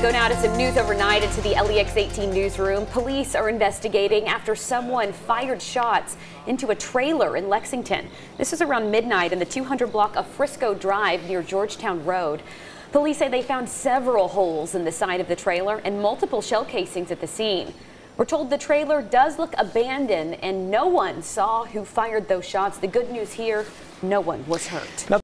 Go now to some news overnight into the LEX 18 newsroom. Police are investigating after someone fired shots into a trailer in Lexington. This is around midnight in the 200 block of Frisco Drive near Georgetown Road. Police say they found several holes in the side of the trailer and multiple shell casings at the scene. We're told the trailer does look abandoned and no one saw who fired those shots. The good news here, no one was hurt.